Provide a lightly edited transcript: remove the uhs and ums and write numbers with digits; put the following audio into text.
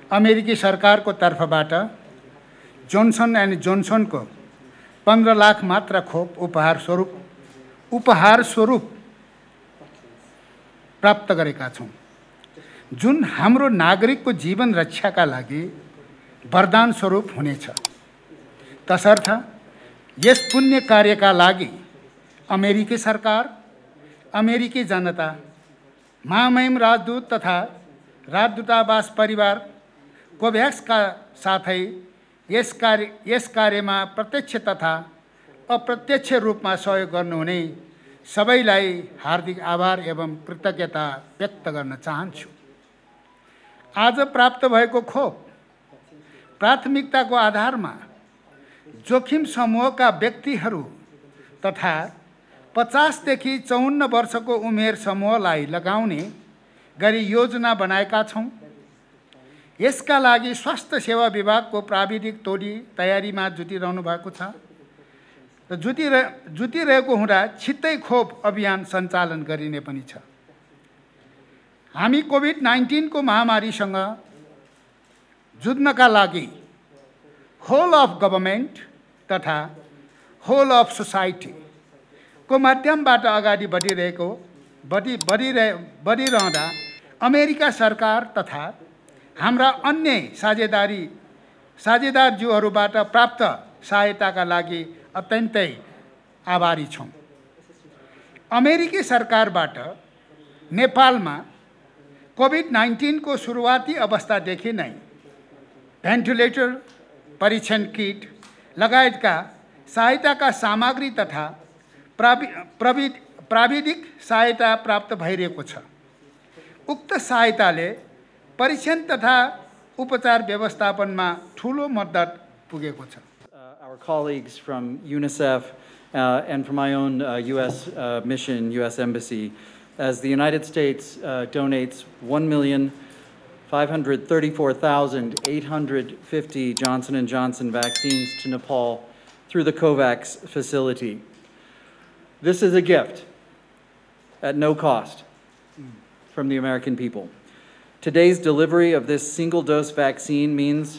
अमेरिकी सरकारको तर्फबाट जोन्सन एन्ड जोन्सनको 15 लाख मात्र खोप उपहार स्वरूप प्राप्त गरेका छौं, जुन हाम्रो नागरिकको जीवन रक्षाका लागि वरदान स्वरूप हुनेछ। तसर्थ यस पुण्य कार्यका लागि अमेरिकी सरकार, अमेरिकी जनता, महामहिम राजदूत तथा राजदूतावास परिवार, कोभ्याक्सका साथै यस कार्यमा प्रत्यक्ष तथा अप्रत्यक्ष रूपमा सहयोग गर्नुहुने सबैलाई हार्दिक आभार एवं कृतज्ञता व्यक्त गर्न चाहन्छु। आज प्राप्त भएको खोप प्राथमिकताको आधारमा जोखिम समूहका व्यक्तिहरू तथा 50 देखि 54 वर्षको उमेर समूहलाई लगाउने गरी योजना बनाएका छौं। यसका लागि स्वास्थ्य सेवा विभागको प्राविधिक टोली तयारीमा जुटिरहनु भएको छ र जुटिरहेको हुँदा छिट्टै खोप अभियान सञ्चालन गरिने पनि छ। हामी कोभिड-19 को महामारीसँग जुझ्नका लागि होल अफ गभर्नमेन्ट तथा होल अफ सोसाइटी को माध्यमबाट अगाडि बढिरहँदा अमेरिका सरकार तथा हाम्रा अन्य साझेदारज्यूहरूबाट प्राप्त सहायताका लागि अत्यन्तै आभारी छौं। अमेरिकी सरकारबाट नेपालमा कोभिड-19 को सुरुवाती अवस्थादेखि नै भेन्टिलेटर, परीक्षण किट लगायतका सहायताका सामग्री तथा प्राविधिक सहायता प्राप्त भइरहेको छ। उक्त सहायताले परीक्षण तथा उपचार व्यवस्थापनमा ठूलो मद्दत पुगेको छ। Our colleagues from UNICEF and from my own U.S. mission, U.S. Embassy, as the United States donates 1,534,850 Johnson & Johnson vaccines to Nepal through the COVAX facility. This is a gift at no cost from the American people. Today's delivery of this single-dose vaccine means